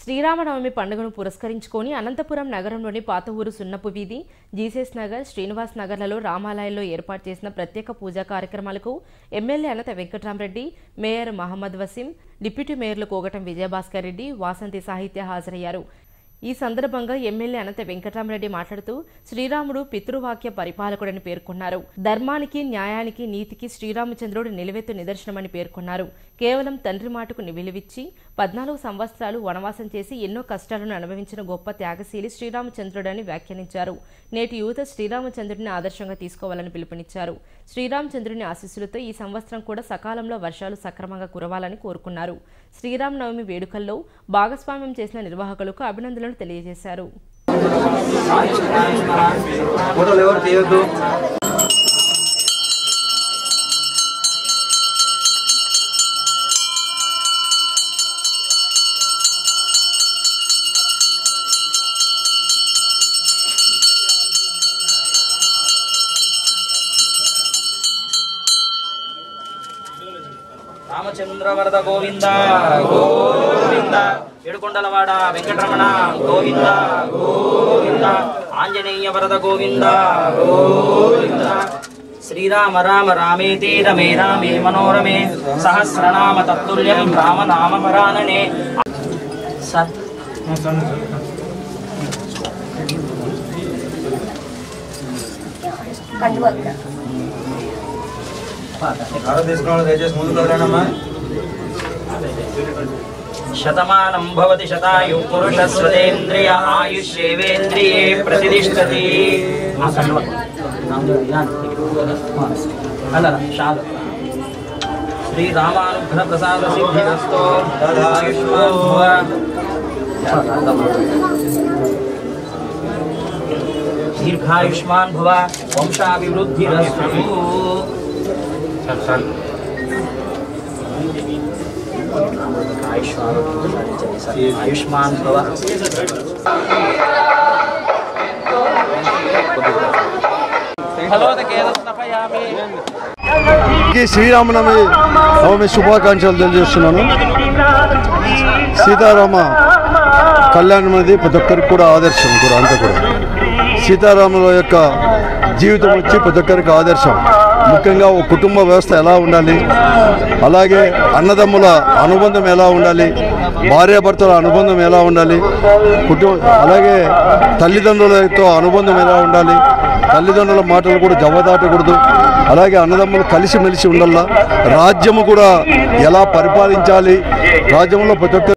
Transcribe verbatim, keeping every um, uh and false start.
శ్రీరామనవమి పండుగను పురస్కరించుకొని అనంతపురం నగరంలోని పాత ఊరు సున్నపు వీధి, జీసస్ నగర్, శ్రీనివాస్ నగర్లలో రామాలయాల్లో ఏర్పాటు చేసిన ప్రత్యేక పూజా కార్యక్రమాలకు MLA Anantha Venkatramireddy, mayor Mohammed Waseem, deputy మేయర్లు కోగటం విజయభాస్కర్ రెడ్డి, వాసంతి సాహిత్య హాజరయ్యారు. ఈ సందర్భంగా ఎమ్మెల్యే అనంత వెంకట్రామరెడ్డి మాట్లాడుతూ శ్రీరాముడు పితృవాక్య పరిపాలకుడని పేర్కొన్నారు. ధర్మానికి, న్యాయానికి, నీతికి శ్రీరామచంద్రుడు నిలువెత్తు నిదర్శనమని పేర్కొన్నారు. కేవలం తండ్రి మాటకు విలువిచ్చి పద్నాలుగు సంవత్సరాలు వనవాసం చేసి ఎన్నో కష్టాలను అనుభవించిన గొప్ప త్యాగశీలి శ్రీరామచంద్రుడని వ్యాఖ్యానించారు. నేటి యువత శ్రీరామచంద్రుడిని ఆదర్శంగా తీసుకోవాలని పిలుపునిచ్చారు. శ్రీరామచంద్రుని ఆశీస్సులతో ఈ సంవత్సరం కూడా సకాలంలో వర్షాలు సక్రమంగా కురవాలని కోరుకున్నారు. శ్రీరామనవమి వేడుకల్లో భాగస్వామ్యం చేసిన నిర్వాహకులకు అభినందనలు తెలియజేశారు. రామచంద్ర వరద గోవింద గోవింద, ఏడుకొండలవాడ వెంకటరమణ గోవింద గోవింద, ఆంజనేయ వరద గోవింద గోవింద. శ్రీరామ రామ రామేతి రమే రామే మనోరమే, సహస్రనామ తత్తుల్యం రామనామ పరాననే. శతమానం భవతి శతాయు పురుషస్వతేంద్రియ ఆయుష్యేవేంద్రియే ప్రతిష్టతి. శ్రీరామానుగ్రహ ప్రసాద సిద్ధిరస్తో దీర్ఘాయుష్మాన్ భవ, వంశాభివృద్ధిరస్తు. ఆయుష్మాన్ భవ. శ్రీరామనవమి నవమి శుభాకాంక్షలు తెలియజేస్తున్నాను. సీతారామ కళ్యాణం అనేది ప్రతి ఒక్కరికి కూడా ఆదర్శం కూడా అంతా కూడా. సీతారాముల యొక్క జీవితం వచ్చి ప్రతి ఒక్కరికి ఆదర్శం. ముఖ్యంగా ఒక కుటుంబ వ్యవస్థ ఎలా ఉండాలి, అలాగే అన్నదమ్ముల అనుబంధం ఎలా ఉండాలి, భార్యాభర్తల అనుబంధం ఎలా ఉండాలి, కుటుంబ అలాగే తల్లిదండ్రులతో అనుబంధం ఎలా ఉండాలి, తల్లిదండ్రుల మాటలు కూడా జవదాటకూడదు, అలాగే అన్నదమ్ములు కలిసిమెలిసి ఉండాలా, రాజ్యము కూడా ఎలా పరిపాలించాలి, రాజ్యంలో ప్రతి ఒక్క